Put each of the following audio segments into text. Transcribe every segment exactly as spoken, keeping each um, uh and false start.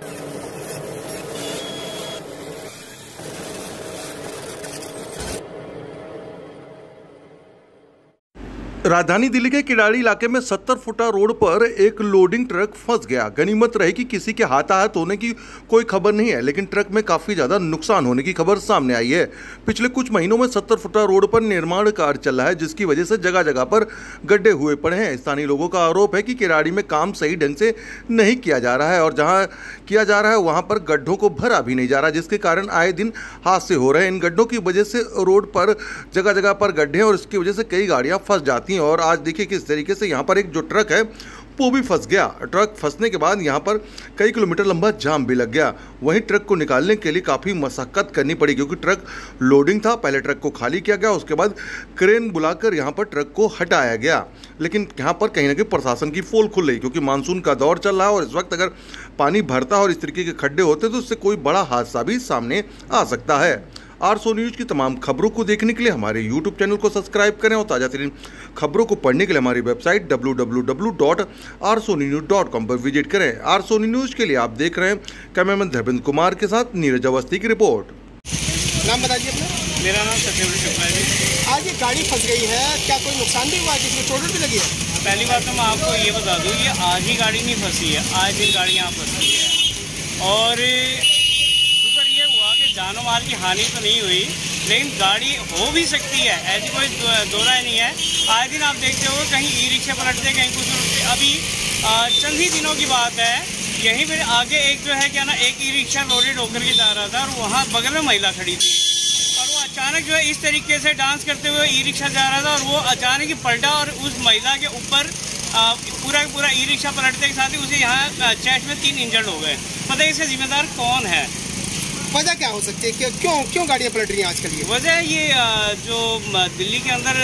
राजधानी दिल्ली के किराड़ी इलाके में सत्तर फुटा रोड पर एक लोडिंग ट्रक फंस गया। गनीमत रही कि किसी के हाथाहाथ होने की कोई खबर नहीं है, लेकिन ट्रक में काफी ज्यादा नुकसान होने की खबर सामने आई है। पिछले कुछ महीनों में सत्तर फुटा रोड पर निर्माण कार्य चल रहा है, जिसकी वजह से जगह जगह पर गड्ढे हुए पड़े हैं। स्थानीय लोगों का आरोप है कि किराड़ी में काम सही ढंग से नहीं किया जा रहा है और जहाँ किया जा रहा है वहाँ पर गड्ढों को भरा भी नहीं जा रहा, जिसके कारण आए दिन हादसे हो रहे हैं। इन गड्ढों की वजह से रोड पर जगह जगह पर गड्ढे हैं और इसकी वजह से कई गाड़ियाँ फंस जाती। और आज देखिए किस तरीके से यहाँ पर एक जो ट्रक है वो भी फंस गया। ट्रक फंसने के बाद यहाँ पर कई किलोमीटर लंबा जाम भी लग गया। वहीं ट्रक को निकालने के लिए काफ़ी मशक्कत करनी पड़ी, क्योंकि ट्रक लोडिंग था। पहले ट्रक को खाली किया गया, उसके बाद क्रेन बुलाकर यहाँ पर ट्रक को हटाया गया। लेकिन यहाँ पर कहीं ना कहीं प्रशासन की पोल खुल रही, क्योंकि मानसून का दौर चल रहा है और इस वक्त अगर पानी भरता है और इस तरीके के खड्डे होते तो इससे कोई बड़ा हादसा भी सामने आ सकता है। आरसो न्यूज़ की तमाम खबरों को देखने के लिए हमारे यूट्यूब चैनल को सब्सक्राइब करें और ताज़ा तरीन खबरों को पढ़ने के लिए हमारी website W W W dot Arso news dot com पर विजिट करें। आरसो न्यूज़ के लिए आप देख रहे हैं कैमरामैन धर्मेंद्र कुमार के साथ नीरज अवस्थी की रिपोर्ट। नाम बताइए अपना। मेरा नाम सत्यव्रत शुक्ला है। आज ये गाड़ी फंस गई है, क्या कोई नुकसान भी हुआ, जिसमें चोट भी लगी है? पहली बात तो मैं आपको ये बता दूँ, ये आज ही गाड़ी नहीं फंसी है, आज दिन गाड़ी यहाँ फंसी है। और शुक्र ये हुआ कि जानो माल की हानि तो नहीं हुई, लेकिन गाड़ी हो भी सकती है, ऐसी कोई दो राय नहीं है। आए दिन आप देखते हो कहीं ई रिक्शा पलटते, कहीं कुछ उलटते। अभी चंद ही दिनों की बात है, यहीं पर आगे एक जो है क्या ना, एक ई रिक्शा लोडेड होकर के जा रहा था और वहाँ बगल में महिला खड़ी थी और वो अचानक जो है इस तरीके से डांस करते हुए ई रिक्शा जा रहा था और वो अचानक ही पलटा और उस महिला के ऊपर पूरा पूरा ई रिक्शा पलटने के साथ ही उसे यहाँ चेस्ट में तीन इंजर्ड हो गए। पता है इसका जिम्मेदार कौन है? वजह क्या हो सकती है? क्यों क्यों क्यों गाड़ियाँ पलट रही हैं आजकल? ये वजह ये जो दिल्ली के अंदर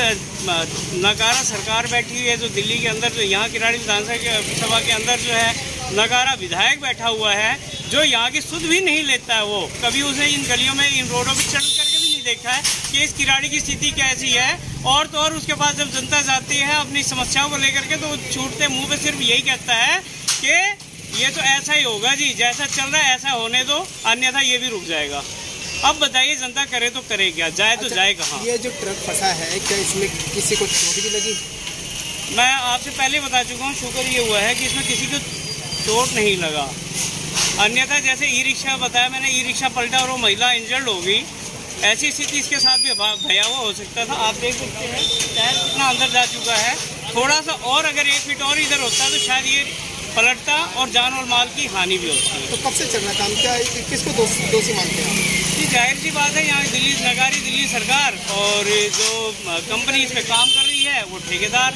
नकारा सरकार बैठी हुई है, जो दिल्ली के अंदर जो यहाँ किराड़ी विधानसभा के अंदर जो है नकारा विधायक बैठा हुआ है, जो यहाँ की सुध भी नहीं लेता है। वो कभी उसे इन गलियों में इन रोडों पर चढ़ करके भी नहीं देखा है कि इस किराड़ी की स्थिति कैसी है। और तो और उसके बाद जब जनता जाती है अपनी समस्याओं को लेकर के, तो छूटते मुँह पे सिर्फ यही कहता है कि ये तो ऐसा ही होगा जी, जैसा चल रहा है ऐसा होने दो, अन्यथा ये भी रुक जाएगा। अब बताइए जनता करे तो करे क्या, जाए तो अच्छा, जाए कहाँ? ये जो ट्रक फंसा है, क्या इसमें किसी को चोट भी लगी? मैं आपसे पहले बता चुका हूँ, शुक्र ये हुआ है कि इसमें किसी को चोट नहीं लगा। अन्यथा जैसे ई रिक्शा बताया मैंने, ई रिक्शा पलटा और वो महिला इंजर्ड हो गई, ऐसी स्थिति इसके साथ भी भयावह हो सकता था। आप देख सकते हैं टायर कितना अंदर जा चुका है। थोड़ा सा और अगर एक फीट और इधर होता तो शायद ये पलटता और जान और माल की हानि भी होती है। तो कब से चल रहा काम, क्या किसको दोषी दोषी मानते हैं? जी जाहिर सी बात है, यहाँ दिल्ली नगारी दिल्ली सरकार और जो कंपनी इस पर काम कर रही है वो ठेकेदार।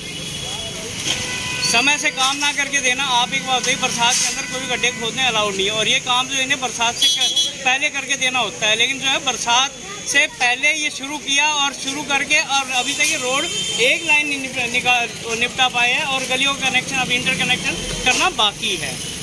समय से काम ना करके देना। आप एक बात बताइए, बरसात के अंदर कोई गड्ढे खोदने अलाउड नहीं है और ये काम जो इन्हें बरसात से पहले करके देना होता है, लेकिन जो है बरसात से पहले ये शुरू किया और शुरू करके और अभी तक ये रोड एक लाइन निपटा पाए है और गलियों का कनेक्शन, अब इंटर कनेक्शन करना बाकी है।